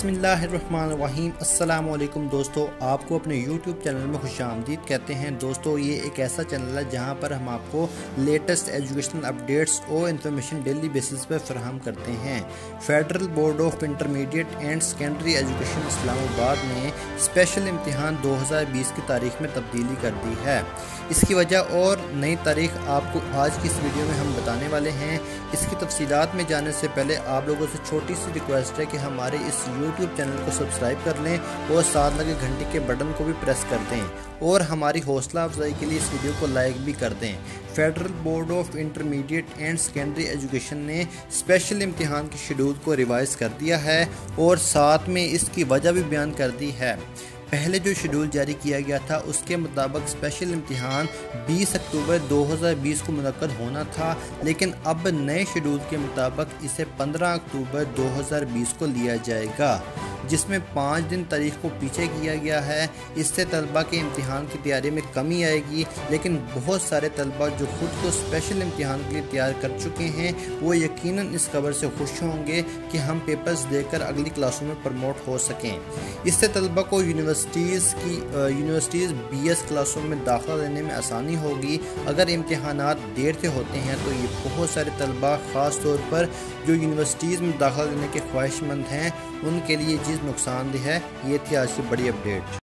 बिस्मिल्लाहिर्रहमानिर्रहीम। अस्सलामुअलैकुम दोस्तों, आपको अपने YouTube चैनल में खुशामदीद कहते हैं। दोस्तों, ये एक ऐसा चैनल है जहां पर हम आपको लेटेस्ट एजुकेशनल अपडेट्स और इन्फॉर्मेशन डेली बेसिस पर फराहम करते हैं। Federal Board of Intermediate and Secondary Education Islamabad ने स्पेशल इम्तिहान 2020 की तारीख में तब्दीली कर दी है। इसकी वजह और नई तारीख आपको आज की इस वीडियो में हम बताने वाले हैं। इसकी तफसीलात में जाने से पहले आप लोगों से छोटी सी रिक्वेस्ट है कि हमारे इस YouTube चैनल को सब्सक्राइब कर लें और साथ लगे घंटी के बटन को भी प्रेस कर दें और हमारी हौसला अफजाई के लिए इस वीडियो को लाइक भी कर दें। Federal Board of Intermediate and Secondary Education ने स्पेशल इम्तिहान के शेड्यूल को रिवाइज कर दिया है और साथ में इसकी वजह भी बयान कर दी है। पहले जो शेड्यूल जारी किया गया था उसके मुताबिक स्पेशल इम्तिहान 20 अक्टूबर 2020 को मुनक्कद होना था, लेकिन अब नए शेड्यूल के मुताबिक इसे 15 अक्टूबर 2020 को लिया जाएगा, जिसमें 5 दिन तारीख को पीछे किया गया है। इससे तलबा के इम्तिहान की तैयारी में कमी आएगी, लेकिन बहुत सारे तलबा जो खुद को स्पेशल इम्तिहान के लिए तैयार कर चुके हैं वो यकीनन इस खबर से खुश होंगे कि हम पेपर्स देकर अगली क्लासों में प्रमोट हो सकें। इससे तलबा को यूनिवर्सिटीज़ BS क्लासों में दाखिला लेने में आसानी होगी। अगर इम्तिहानात देर से होते हैं तो ये बहुत सारे तलबा ख़ास तौर पर जो यूनिवर्सिटीज़ में दाखिला लेने के ख्वाहिशमंद हैं उनके लिए ये चीज़ नुकसानदेह है। ये थी आज की बड़ी अपडेट।